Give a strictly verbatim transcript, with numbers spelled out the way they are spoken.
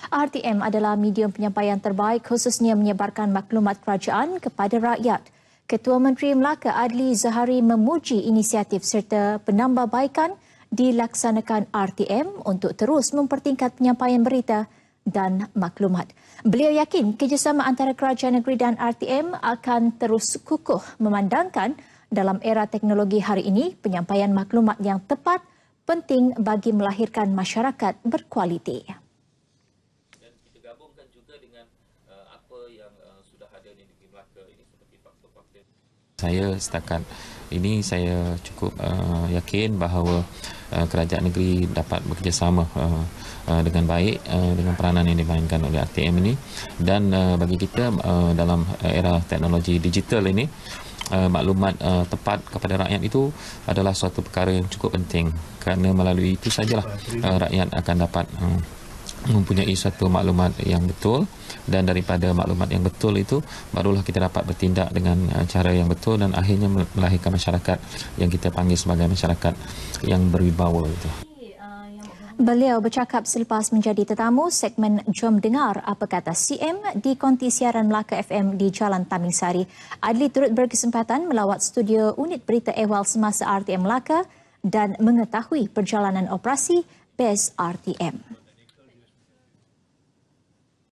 R T M adalah medium penyampaian terbaik khususnya menyebarkan maklumat kerajaan kepada rakyat. Ketua Menteri Melaka Adli Zahari memuji inisiatif serta penambahbaikan dilaksanakan R T M untuk terus mempertingkat penyampaian berita dan maklumat. Beliau yakin kerjasama antara kerajaan negeri dan R T M akan terus kukuh memandangkan dalam era teknologi hari ini penyampaian maklumat yang tepat penting bagi melahirkan masyarakat berkualiti. Dan kita gabungkan juga dengan uh, apa yang uh, sudah ada di negeri Melaka ini seperti faktor-faktor. Saya setakat ini saya cukup uh, yakin bahawa uh, kerajaan negeri dapat bekerjasama uh, uh, dengan baik uh, dengan peranan yang dimainkan oleh R T M ini, dan uh, bagi kita uh, dalam era teknologi digital ini uh, maklumat uh, tepat kepada rakyat itu adalah suatu perkara yang cukup penting, kerana melalui itu sajalah uh, rakyat akan dapat uh, mempunyai suatu maklumat yang betul, dan daripada maklumat yang betul itu barulah kita dapat bertindak dengan cara yang betul dan akhirnya melahirkan masyarakat yang kita panggil sebagai masyarakat yang berwibawa itu. Beliau bercakap selepas menjadi tetamu segmen Jom Dengar Apa Kata C M di konti siaran Melaka F M di Jalan Tamingsari. Adli turut berkesempatan melawat studio unit berita ehwal semasa R T M Melaka dan mengetahui perjalanan operasi B E S R T M.